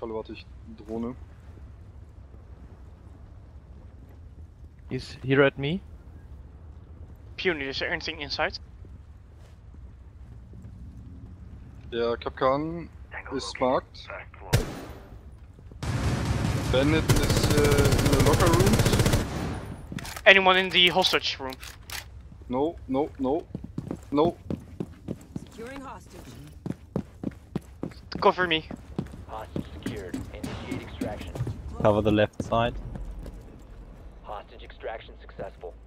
Falle warte ich Drohne. He's here at me. Puny, is there anything inside? Der Kapkan ist marked. Bandit ist in the locker rooms. Anyone in the hostage room? No, no, no, no. Securing hostage. Cover me. Hostage secured. Initiate extraction. Cover the left side. Hostage extraction successful.